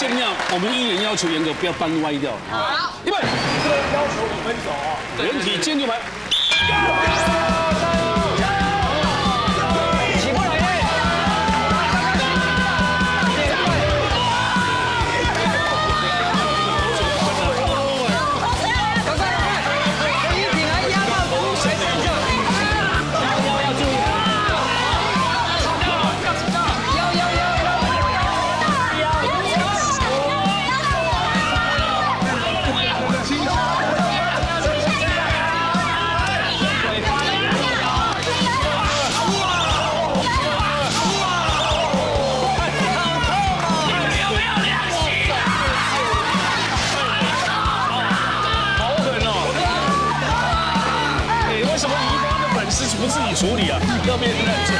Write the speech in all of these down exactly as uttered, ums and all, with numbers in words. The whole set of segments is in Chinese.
尽量我们艺人要求严格，不要搬歪掉。好，预备， 要求五分走啊。 人体肩牛排。 不自己处理啊，要被人来做。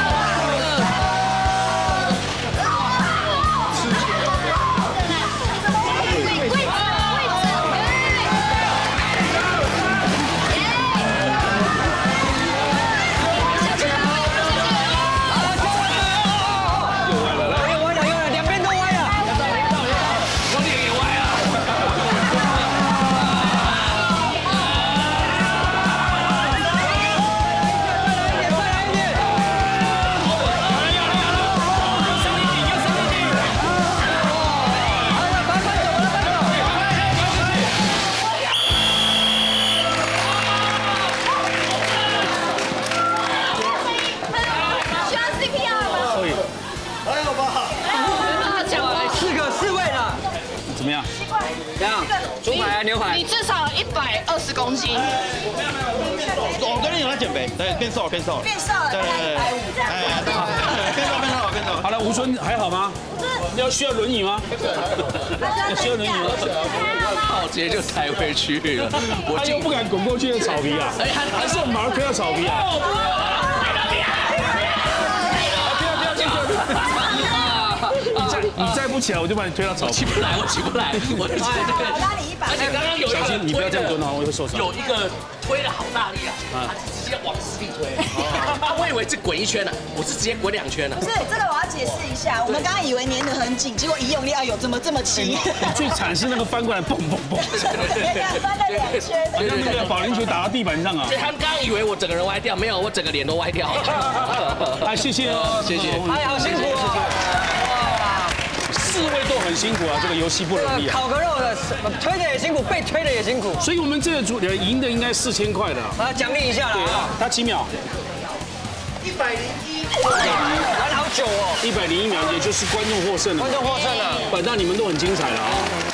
怎么样？ 怎样？猪排啊，牛排？ 你至少一百二十公斤。 我跟你讲，他减肥，对，变瘦，变瘦， 变瘦了，对对对， 哎，对，变瘦，变瘦，变瘦。 好了，吴尊还好吗？要需要轮椅吗？需要轮椅吗？ 我直接就抬回去了。 他又不敢滚过去的草皮啊！哎，还是我们马上推到草皮啊！你再你再不起来，我就把你推到草皮。 起不来，我起不来，我起不来。 我拉你一把。 而且刚刚有小心，你不要这样蹲哦，我会受伤。 有一个推的好大力啊，他直接往死里推。我以为是滚一圈呢，我是直接滚两圈呢。 不是这个，我要解释一下。我们刚刚以为粘得很紧，结果一用力，啊，有这么这么轻。 最惨是那个翻过来，蹦蹦蹦。 翻了两圈。 让那个保龄球打到地板上啊！ 所以他们刚刚以为我整个人歪掉，没有，我整个脸都歪掉。 啊，谢谢哦， 谢谢。 哎，好辛苦啊！ 四位都很辛苦啊，这个游戏不容易啊。 烤个肉的推的也辛苦，被推的也辛苦。 所以我们这个组人赢的应该四千块的。 啊，奖励一下啦！ 他几秒？ 一百零一。玩好久哦。 一百零一秒，也就是观众获胜了。 观众获胜了。 那你们都很精彩了啊。